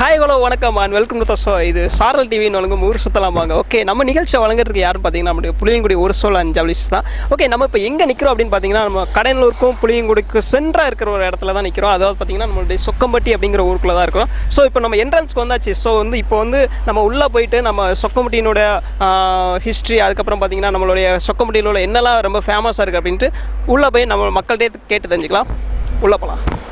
Hi hello வணக்கம் and welcome to the show. இது சாரல் டிவின்னு வழங்கும் ஊர் சுற்றலாம் வாங்க. ஓகே, நம்ம நிகழ்ச்சியை வழங்குறதுக்கு யாருன்னு பார்த்தீங்கன்னா நம்முடைய புளியங்குடி ஒரு சோல் அண்ட் ஜவுளிஸ் தான். ஓகே, நம்ம இப்போ எங்கே நிற்கிறோம் அப்படின்னு பார்த்தீங்கன்னா நம்ம கடலூருக்கும் புளியங்குடிக்கு சென்றாக இருக்கிற ஒரு இடத்துல தான் நிற்கிறோம். அதாவது பார்த்தீங்கன்னா நம்மளுடைய சொக்கம்பட்டி அப்படிங்கிற ஊருக்குள்ள தான் இருக்கிறோம். ஸோ இப்போ நம்ம என்ட்ரன்ஸ்க்கு வந்தாச்சு. ஸோ இப்போ நம்ம உள்ளே போயிட்டு நம்ம சொக்கம்பட்டியினோட ஹிஸ்ட்ரி, அதுக்கப்புறம் பார்த்தீங்கன்னா நம்மளுடைய சொக்கம்பட்டியில் உள்ள என்னெல்லாம் ரொம்ப ஃபேமஸாக இருக்குது அப்படின்ட்டு உள்ளே போய் நம்ம மக்கள்கிட்டே கேட்டு தெரிஞ்சுக்கலாம். உள்ளே போகலாம்.